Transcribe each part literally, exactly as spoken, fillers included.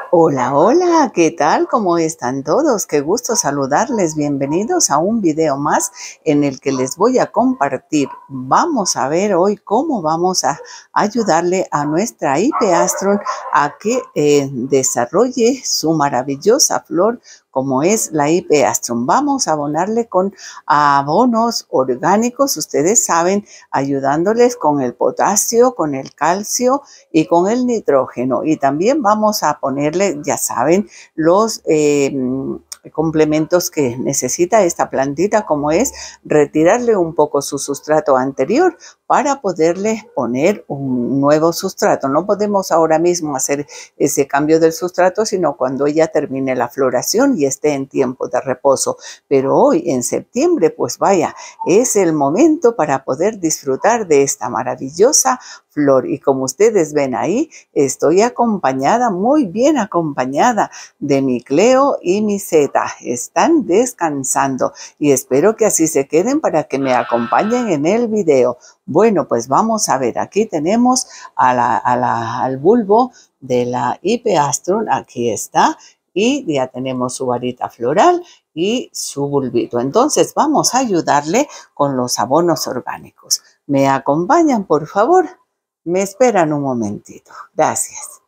Hola, hola, ¿qué tal? ¿Cómo están todos? Qué gusto saludarles. Bienvenidos a un video más en el que les voy a compartir. Vamos a ver hoy cómo vamos a ayudarle a nuestra hipeastrum a que eh, desarrolle su maravillosa flor como es la hipeastrum. Vamos a abonarle con abonos orgánicos, ustedes saben, ayudándoles con el potasio, con el calcio y con el nitrógeno. Y también vamos a ponerle, ya saben, los eh, complementos que necesita esta plantita, como es retirarle un poco su sustrato anterior para poderle poner un nuevo sustrato. No podemos ahora mismo hacer ese cambio del sustrato, sino cuando ella termine la floración y esté en tiempo de reposo. Pero hoy, en septiembre, pues vaya, es el momento para poder disfrutar de esta maravillosa flor. Y como ustedes ven ahí, estoy acompañada, muy bien acompañada de mi Cleo y mi Zeta. Están descansando y espero que así se queden para que me acompañen en el video. Bueno, pues vamos a ver, aquí tenemos a la, a la, al bulbo de la hipeastrum, aquí está, y ya tenemos su varita floral y su bulbito. Entonces vamos a ayudarle con los abonos orgánicos. ¿Me acompañan, por favor? Me esperan un momentito. Gracias.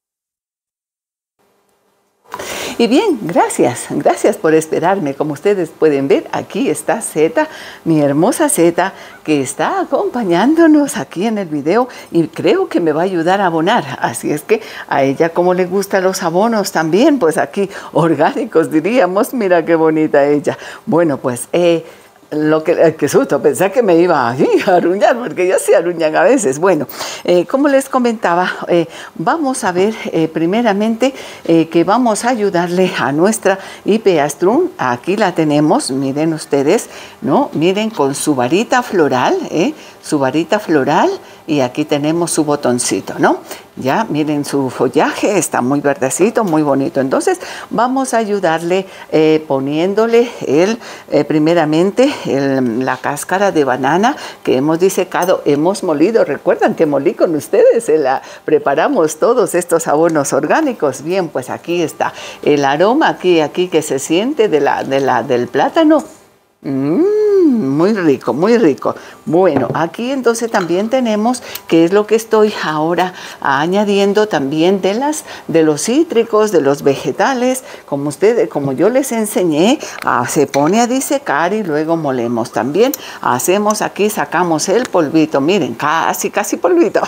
Y bien, gracias, gracias por esperarme. Como ustedes pueden ver, aquí está Zeta, mi hermosa Zeta, que está acompañándonos aquí en el video y creo que me va a ayudar a abonar. Así es que a ella, como le gustan los abonos también, pues aquí orgánicos diríamos. Mira qué bonita ella. Bueno, pues eh, Lo que, eh, qué susto, pensé que me iba a, a aruñar, porque ya se aruñan a veces. Bueno, eh, como les comentaba, eh, vamos a ver eh, primeramente eh, que vamos a ayudarle a nuestra hipeastrum. Aquí la tenemos, miren ustedes, ¿no? Miren con su varita floral, ¿eh? Su varita floral, y aquí tenemos su botoncito, ¿no? Ya, miren su follaje, está muy verdecito, muy bonito. Entonces, vamos a ayudarle eh, poniéndole el, eh, primeramente el, la cáscara de banana que hemos disecado, hemos molido. Recuerdan que molí con ustedes, se la preparamos todos estos abonos orgánicos. Bien, pues aquí está el aroma, aquí, aquí que se siente de la, de la, del plátano. Mmm, muy rico, muy rico. Bueno, aquí entonces también tenemos, que es lo que estoy ahora añadiendo también de las de los cítricos, de los vegetales, como ustedes, como yo les enseñé, ah, se pone a disecar y luego molemos. También hacemos aquí, sacamos el polvito, miren, casi, casi polvito.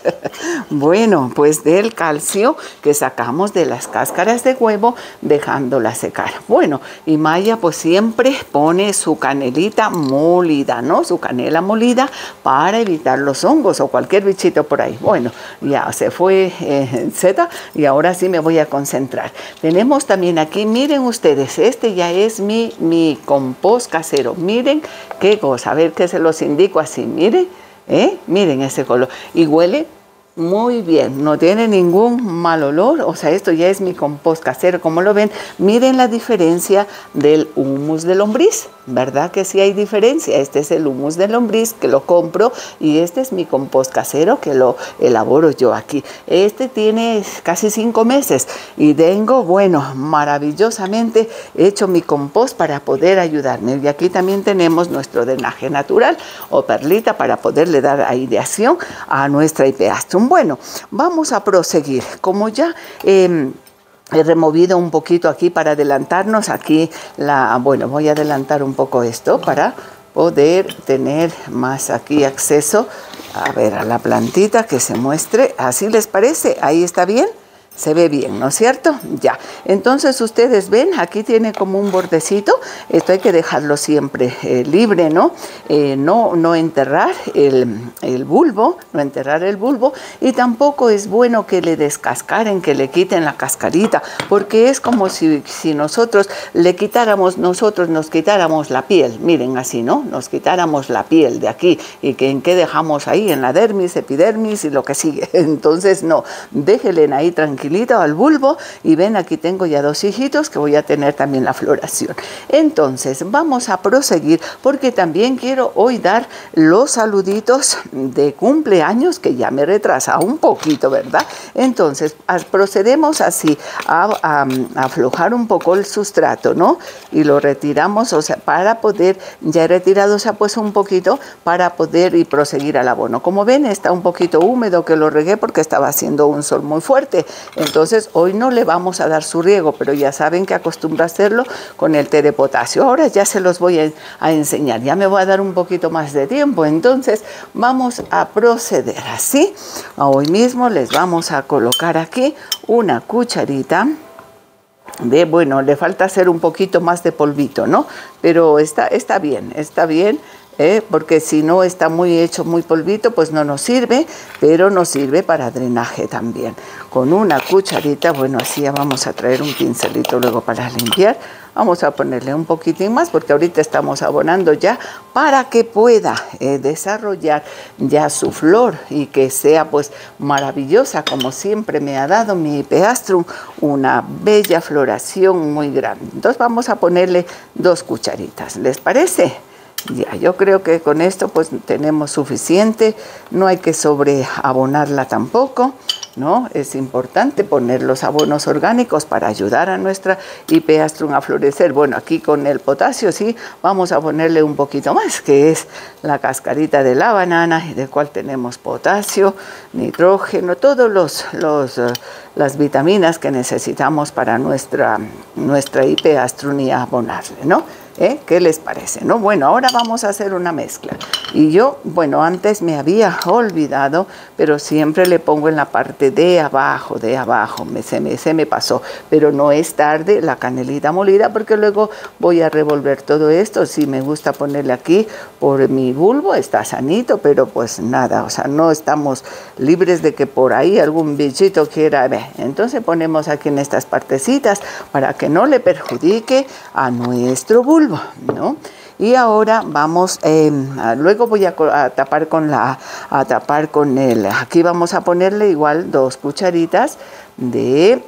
Bueno, pues del calcio que sacamos de las cáscaras de huevo, dejándola secar. Bueno, y Maya pues siempre pone su canelita molida, ¿no? Su canela molida para evitar los hongos o cualquier bichito por ahí. Bueno, ya se fue eh, Zeta y ahora sí me voy a concentrar. Tenemos también aquí, miren ustedes, este ya es mi, mi compost casero. Miren qué cosa, a ver que se los indico así, miren, ¿eh? Miren ese color y huele muy bien, no tiene ningún mal olor. O sea, esto ya es mi compost casero, como lo ven. Miren la diferencia del humus de lombriz, ¿verdad que sí hay diferencia? Este es el humus de lombriz que lo compro y este es mi compost casero que lo elaboro yo aquí. Este tiene casi cinco meses y tengo, bueno, maravillosamente hecho mi compost para poder ayudarme. Y aquí también tenemos nuestro drenaje natural o perlita para poderle dar aireación a nuestra hipeastrum. Bueno, vamos a proseguir. Como ya eh, he removido un poquito aquí para adelantarnos, aquí la, bueno, voy a adelantar un poco esto para poder tener más aquí acceso, a ver, a la plantita que se muestre. ¿Así les parece? ¿Ahí está bien? Se ve bien, ¿no es cierto? Ya. Entonces ustedes ven, aquí tiene como un bordecito. Esto hay que dejarlo siempre eh, libre, ¿no? Eh, no, no enterrar el, el bulbo, no enterrar el bulbo. Y tampoco es bueno que le descascaren, que le quiten la cascarita, porque es como si, si nosotros le quitáramos, nosotros nos quitáramos la piel. Miren así, ¿no? Nos quitáramos la piel de aquí. ¿Y que en qué dejamos ahí? En la dermis, epidermis y lo que sigue. Entonces, no, déjenle ahí tranquilo. tranquilito al bulbo. Y ven, aquí tengo ya dos hijitos que voy a tener también la floración. Entonces vamos a proseguir porque también quiero hoy dar los saluditos de cumpleaños, que ya me retrasa un poquito, ¿verdad? Entonces procedemos así a, a, a aflojar un poco el sustrato, ¿no? Y lo retiramos, o sea, para poder, ya he retirado, o sea, pues un poquito para poder y proseguir al abono. Como ven, está un poquito húmedo, que lo regué porque estaba haciendo un sol muy fuerte. Entonces hoy no le vamos a dar su riego, pero ya saben que acostumbra hacerlo con el té de potasio. Ahora ya se los voy a, a enseñar, ya me voy a dar un poquito más de tiempo. Entonces vamos a proceder así. Hoy mismo les vamos a colocar aquí una cucharita de, bueno, le falta hacer un poquito más de polvito, ¿no? Pero está, está bien, está bien. ¿Eh? Porque si no está muy hecho, muy polvito, pues no nos sirve, pero nos sirve para drenaje también. Con una cucharita, bueno, así ya vamos a traer un pincelito luego para limpiar. Vamos a ponerle un poquitín más porque ahorita estamos abonando ya para que pueda eh, desarrollar ya su flor y que sea pues maravillosa, como siempre me ha dado mi Hipeastrum, una bella floración muy grande. Entonces vamos a ponerle dos cucharitas, ¿les parece? Ya, yo creo que con esto pues tenemos suficiente, no hay que sobreabonarla tampoco, ¿no? Es importante poner los abonos orgánicos para ayudar a nuestra Hipeastrum a florecer. Bueno, aquí con el potasio sí, vamos a ponerle un poquito más, que es la cascarita de la banana, del cual tenemos potasio, nitrógeno, todos los, los uh, las vitaminas que necesitamos para nuestra, nuestra Hipeastrum y abonarle, ¿no? ¿Eh? ¿Qué les parece? ¿No? Bueno, ahora vamos a hacer una mezcla. Y yo, bueno, antes me había olvidado, pero siempre le pongo en la parte de abajo, de abajo, me, se, me, se me pasó. Pero no es tarde la canelita molida, porque luego voy a revolver todo esto. Si me gusta ponerle aquí por mi bulbo, está sanito, pero pues nada, o sea, no estamos libres de que por ahí algún bichito quiera ver. Entonces ponemos aquí en estas partecitas para que no le perjudique a nuestro bulbo, ¿no? Y ahora vamos, eh, luego voy a, a tapar con la, a tapar con el, aquí vamos a ponerle igual dos cucharitas de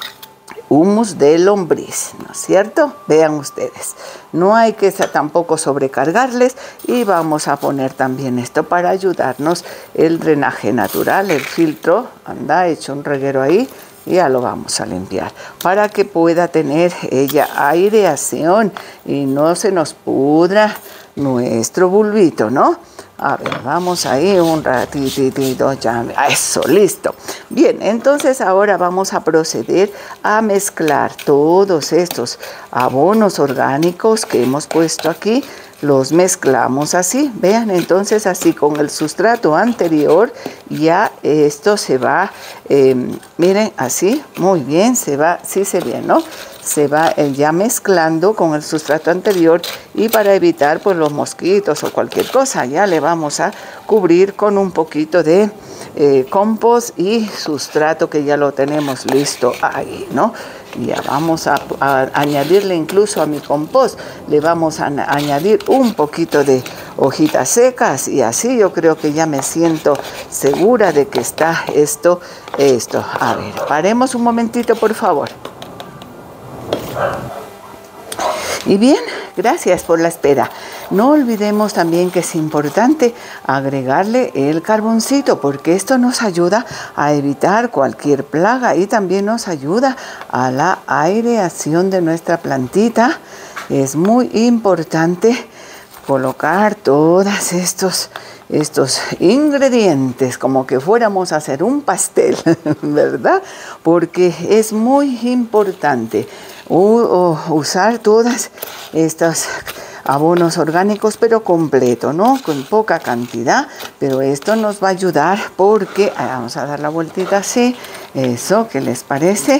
humus de lombriz, ¿no es cierto? Vean ustedes, no hay que tampoco sobrecargarles y vamos a poner también esto para ayudarnos el drenaje natural, el filtro, anda, he hecho un reguero ahí. Y ya lo vamos a limpiar para que pueda tener ella aireación y no se nos pudra nuestro bulbito, ¿no? A ver, vamos ahí un ratitito, ya, eso, listo. Bien, entonces ahora vamos a proceder a mezclar todos estos abonos orgánicos que hemos puesto aquí. Los mezclamos así, vean, entonces así con el sustrato anterior ya esto se va, eh, miren, así, muy bien, se va, sí se ve, ¿no? Se va eh, ya mezclando con el sustrato anterior y para evitar pues los mosquitos o cualquier cosa, ya le vamos a cubrir con un poquito de eh, compost y sustrato que ya lo tenemos listo ahí, ¿no? Ya vamos a, a añadirle incluso a mi compost, le vamos a añadir un poquito de hojitas secas y así yo creo que ya me siento segura de que está esto, esto. A ver, paremos un momentito por favor. Y bien, gracias por la espera. No olvidemos también que es importante agregarle el carboncito porque esto nos ayuda a evitar cualquier plaga y también nos ayuda a la aireación de nuestra plantita. Es muy importante colocar todos estos, estos ingredientes como que fuéramos a hacer un pastel, ¿verdad? Porque es muy importante usar todas estas abonos orgánicos, pero completo, ¿no? Con poca cantidad, pero esto nos va a ayudar porque, vamos a dar la vueltita así, eso, ¿qué les parece?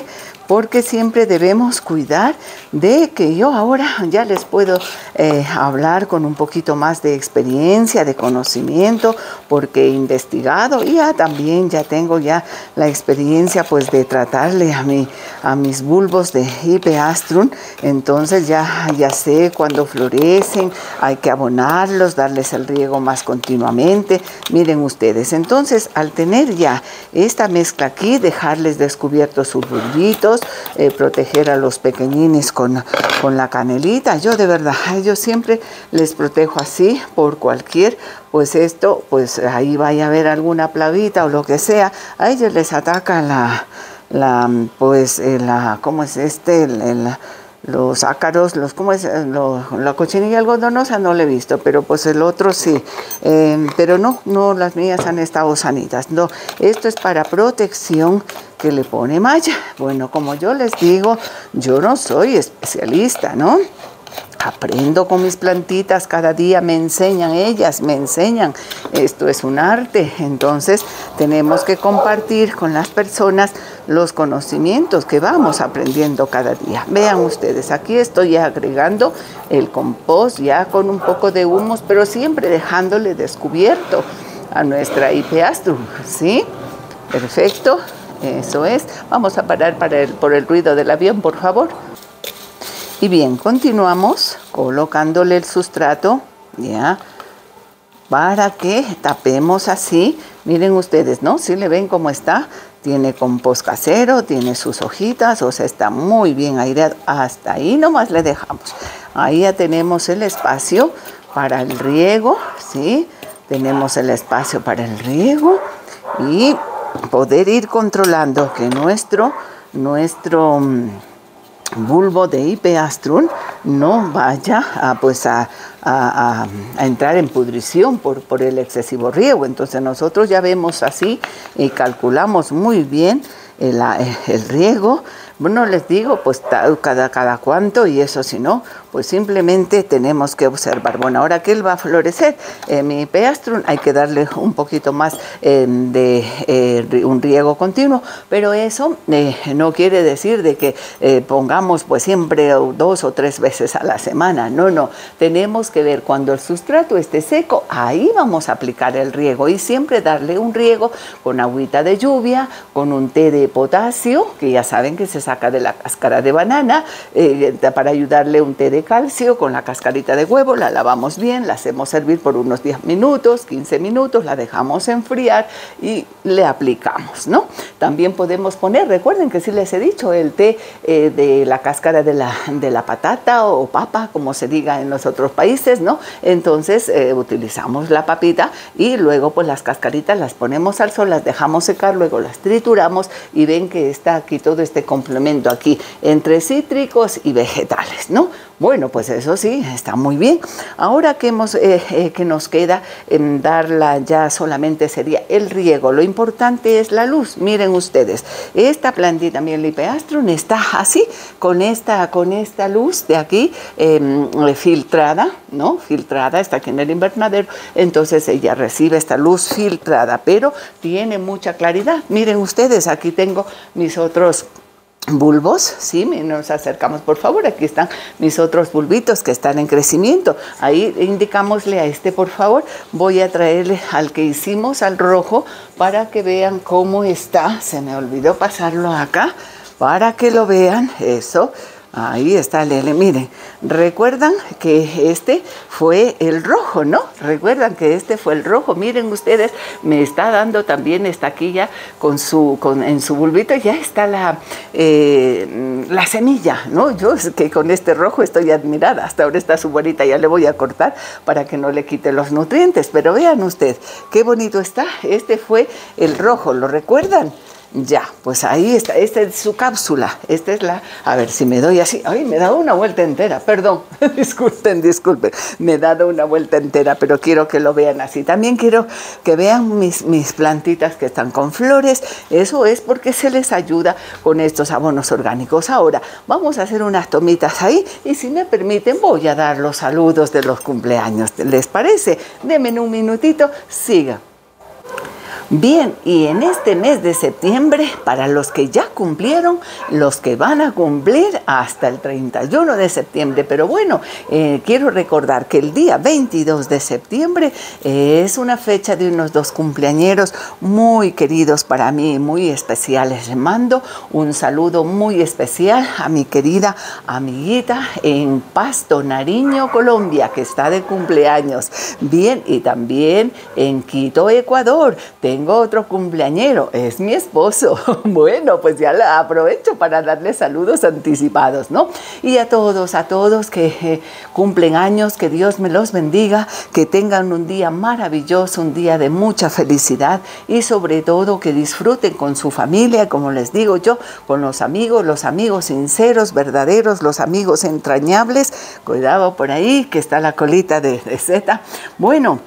porque siempre debemos cuidar de que yo ahora ya les puedo eh, hablar con un poquito más de experiencia, de conocimiento, porque he investigado y ya también ya tengo ya la experiencia pues de tratarle a, mi, a mis bulbos de Hipeastrum. Entonces ya, ya sé cuando florecen, hay que abonarlos, darles el riego más continuamente. Miren ustedes, entonces al tener ya esta mezcla aquí, dejarles descubiertos sus bulbitos, eh, proteger a los pequeñines con, con la canelita. Yo de verdad, yo siempre les protejo así por cualquier, pues esto, pues ahí vaya a haber alguna plaguita o lo que sea, a ellos les ataca la, la pues, eh, la, ¿cómo es este? El, el, los ácaros, los, ¿cómo es? Lo, la cochinilla algodonosa no la he visto, pero pues el otro sí. Eh, pero no, no, las mías han estado sanitas. No, esto es para protección que le pone malla. Bueno, como yo les digo, yo no soy especialista, ¿no? Aprendo con mis plantitas, cada día me enseñan ellas, me enseñan. Esto es un arte, entonces tenemos que compartir con las personas los conocimientos que vamos aprendiendo cada día. Vean ustedes, aquí estoy agregando el compost ya con un poco de humus, pero siempre dejándole descubierto a nuestra Hipeastrum, ¿sí? Perfecto, eso es. Vamos a parar para el, por el ruido del avión, por favor. Y bien, continuamos colocándole el sustrato, ya, para que tapemos así. Miren ustedes, ¿no? Si le ven cómo está, tiene compost casero, tiene sus hojitas, o sea, está muy bien aireado. Hasta ahí nomás le dejamos. Ahí ya tenemos el espacio para el riego, ¿sí? Tenemos el espacio para el riego y poder ir controlando que nuestro, nuestro bulbo de Hipeastrum no vaya a, pues a, a, a, a entrar en pudrición por, por el excesivo riego. Entonces nosotros ya vemos así y calculamos muy bien el, el riego. Bueno, les digo, pues cada, cada cuánto, y eso si no, pues simplemente tenemos que observar. Bueno, ahora que él va a florecer, eh, mi Hipeastrum, hay que darle un poquito más eh, de eh, un riego continuo, pero eso eh, no quiere decir de que eh, pongamos pues siempre dos o tres veces a la semana. No, no, tenemos que ver cuando el sustrato esté seco, ahí vamos a aplicar el riego y siempre darle un riego con agüita de lluvia, con un té de potasio, que ya saben que se saca de la cáscara de banana, eh, para ayudarle un té de calcio con la cascarita de huevo. La lavamos bien, la hacemos servir por unos diez minutos, quince minutos, la dejamos enfriar y le aplicamos, ¿no? También podemos poner, recuerden que sí les he dicho, el té eh, de la cáscara de la, de la patata o papa, como se diga en los otros países, ¿no? Entonces eh, utilizamos la papita y luego pues las cascaritas las ponemos al sol, las dejamos secar, luego las trituramos y ven que está aquí todo este complemento aquí entre cítricos y vegetales, ¿no? Bueno, pues eso sí, está muy bien. Ahora que, hemos, eh, eh, que nos queda en darla ya solamente sería el riego. Lo importante es la luz. Miren ustedes, esta plantita, mi Hipeastrum, está así, con esta, con esta luz de aquí, eh, filtrada, ¿no? Filtrada, está aquí en el invernadero. Entonces ella recibe esta luz filtrada, pero tiene mucha claridad. Miren ustedes, aquí tengo mis otros bulbos, sí, nos acercamos por favor, aquí están mis otros bulbitos que están en crecimiento. Ahí indicámosle a este por favor, voy a traerle al que hicimos, al rojo, para que vean cómo está. Se me olvidó pasarlo acá, para que lo vean, eso. Ahí está, Lele, miren, recuerdan que este fue el rojo, ¿no? Recuerdan que este fue el rojo. Miren ustedes, me está dando también esta aquí ya con su, con, en su bulbito ya está la, eh, la semilla, ¿no? Yo es que con este rojo estoy admirada. Hasta ahora está su bonita, ya le voy a cortar para que no le quite los nutrientes. Pero vean ustedes, qué bonito está. Este fue el rojo, ¿lo recuerdan? Ya, pues ahí está, esta es su cápsula, esta es la, a ver si me doy así, ay, me he dado una vuelta entera, perdón, disculpen, disculpen, me he dado una vuelta entera, pero quiero que lo vean así. También quiero que vean mis, mis plantitas que están con flores, eso es porque se les ayuda con estos abonos orgánicos. Ahora, vamos a hacer unas tomitas ahí y si me permiten voy a dar los saludos de los cumpleaños, ¿les parece? Denme un minutito, sigan. Bien, y en este mes de septiembre, para los que ya cumplieron, los que van a cumplir hasta el treinta y uno de septiembre, pero bueno, eh, quiero recordar que el día veintidós de septiembre eh, es una fecha de unos dos cumpleañeros muy queridos para mí, muy especiales. Les mando un saludo muy especial a mi querida amiguita en Pasto, Nariño, Colombia, que está de cumpleaños. Bien, y también en Quito, Ecuador, tengo otro cumpleañero, es mi esposo. Bueno, pues ya la aprovecho para darle saludos anticipados, ¿no? Y a todos, a todos que eh, cumplen años, que Dios me los bendiga, que tengan un día maravilloso, un día de mucha felicidad y sobre todo que disfruten con su familia, como les digo yo, con los amigos, los amigos sinceros, verdaderos, los amigos entrañables. Cuidado por ahí, que está la colita de, de Zeta. Bueno,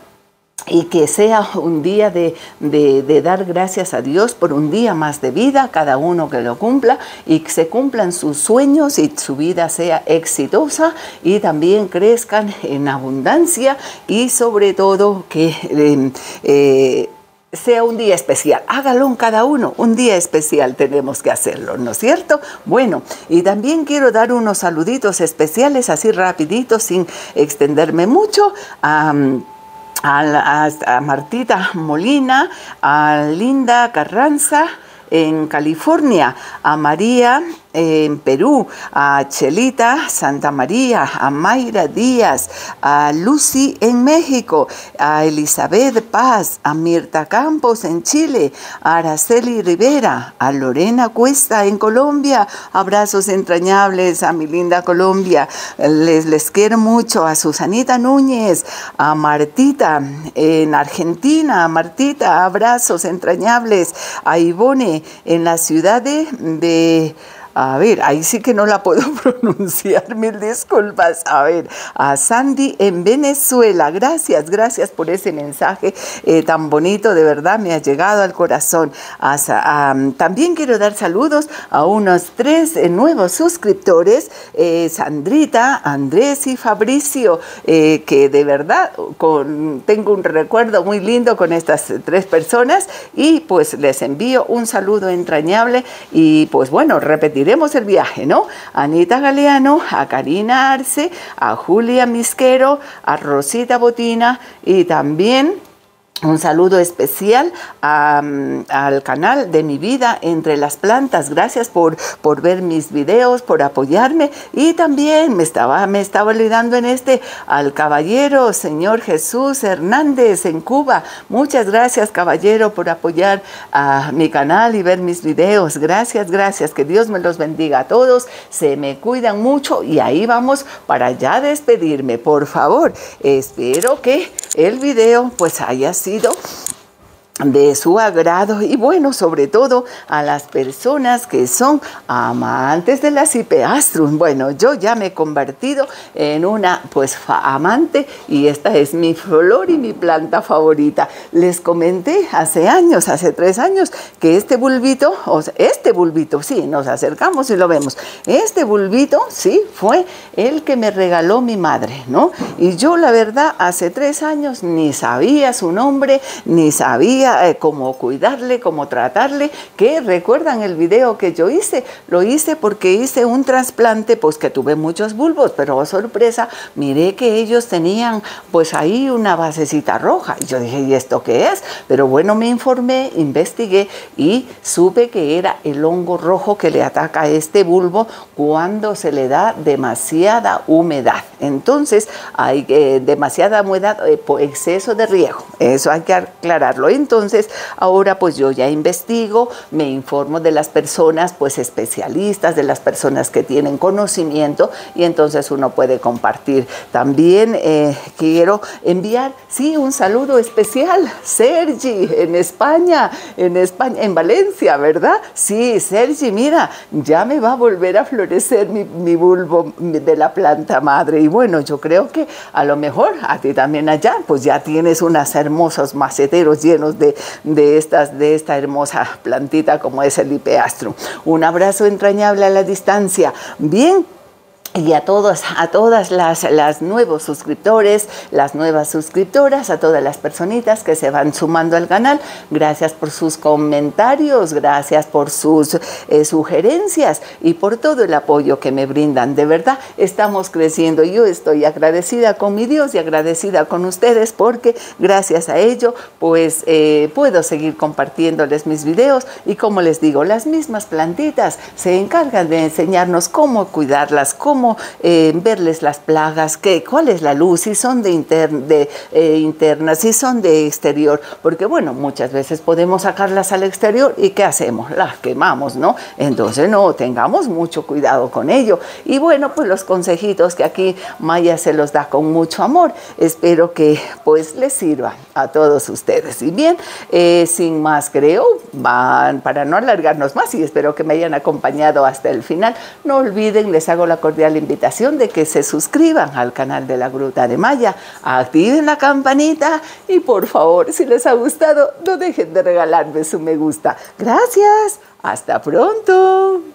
y que sea un día de, de, de dar gracias a Dios por un día más de vida, cada uno que lo cumpla, y que se cumplan sus sueños y su vida sea exitosa y también crezcan en abundancia y sobre todo que eh, eh, sea un día especial. Hágalo en cada uno, un día especial tenemos que hacerlo, ¿no es cierto? Bueno, y también quiero dar unos saluditos especiales así rapiditos sin extenderme mucho a... Um, A, la, a Martita Molina, a Linda Carranza en California, a María en Perú, a Chelita Santa María, a Mayra Díaz, a Lucy en México, a Elizabeth Paz, a Mirta Campos en Chile, a Araceli Rivera, a Lorena Cuesta en Colombia. Abrazos entrañables a mi linda Colombia, les, les quiero mucho. A Susanita Núñez, a Martita en Argentina, a Martita, abrazos entrañables. A Ivone en la ciudad de... de A ver, ahí sí que no la puedo pronunciar, mil disculpas. A ver, a Sandy en Venezuela, gracias, gracias por ese mensaje eh, tan bonito, de verdad me ha llegado al corazón. A, a, también quiero dar saludos a unos tres eh, nuevos suscriptores, eh, Sandrita, Andrés y Fabricio, eh, que de verdad con, tengo un recuerdo muy lindo con estas tres personas y pues les envío un saludo entrañable y pues bueno, repetir Iremos el viaje, ¿no? A Anita Galeano, a Karina Arce, a Julia Misquero, a Rosita Botina y también un saludo especial a, al canal de Mi Vida Entre las Plantas. Gracias por, por ver mis videos, por apoyarme. Y también me estaba, me estaba olvidando en este al caballero señor Jesús Hernández en Cuba. Muchas gracias, caballero, por apoyar a mi canal y ver mis videos. Gracias, gracias. Que Dios me los bendiga a todos. Se me cuidan mucho y ahí vamos para ya despedirme. Por favor, espero que el video pues haya sido de su agrado y bueno, sobre todo a las personas que son amantes de las Hipeastrum. Bueno, yo ya me he convertido en una pues amante y esta es mi flor y mi planta favorita. Les comenté hace años, hace tres años, que este bulbito, o sea, este bulbito, sí, nos acercamos y lo vemos. Este bulbito, sí, fue el que me regaló mi madre, ¿no? Y yo la verdad hace tres años ni sabía su nombre, ni sabía Eh, cómo cuidarle, cómo tratarle, que recuerdan el video que yo hice, lo hice porque hice un trasplante, pues que tuve muchos bulbos, pero oh, sorpresa, miré que ellos tenían pues ahí una basecita roja, y yo dije, ¿y esto qué es? Pero bueno, me informé, investigué y supe que era el hongo rojo que le ataca a este bulbo cuando se le da demasiada humedad. Entonces, hay eh, demasiada humedad, eh, por exceso de riego, eso hay que aclararlo. Entonces, Entonces, ahora pues yo ya investigo, me informo de las personas pues especialistas, de las personas que tienen conocimiento y entonces uno puede compartir. También eh, quiero enviar, sí, un saludo especial, Sergi, en España, en España, en Valencia, ¿verdad? Sí, Sergi, mira, ya me va a volver a florecer mi, mi bulbo de la planta madre y bueno, yo creo que a lo mejor a ti también allá, pues ya tienes unos hermosos maceteros llenos de De, estas, de esta hermosa plantita como es el Hipeastrum. Un abrazo entrañable a la distancia. Bien, Y a todos, a todas las, las nuevos suscriptores, las nuevas suscriptoras, a todas las personitas que se van sumando al canal, gracias por sus comentarios, gracias por sus eh, sugerencias y por todo el apoyo que me brindan. De verdad, estamos creciendo. Yo estoy agradecida con mi Dios y agradecida con ustedes porque gracias a ello, pues eh, puedo seguir compartiéndoles mis videos y como les digo, las mismas plantitas se encargan de enseñarnos cómo cuidarlas, cómo Eh, verles las plagas, que, cuál es la luz, si son de, inter, de eh, interna, si son de exterior, porque bueno, muchas veces podemos sacarlas al exterior y ¿qué hacemos? Las quemamos, ¿no? Entonces no, tengamos mucho cuidado con ello. Y bueno, pues los consejitos que aquí Maya se los da con mucho amor, espero que pues les sirva a todos ustedes. Y bien, eh, sin más creo, van, para no alargarnos más y espero que me hayan acompañado hasta el final, no olviden, les hago la cordial invitación de que se suscriban al canal de la Gruta de Maya, activen la campanita y por favor, si les ha gustado, no dejen de regalarme su me gusta. Gracias, hasta pronto.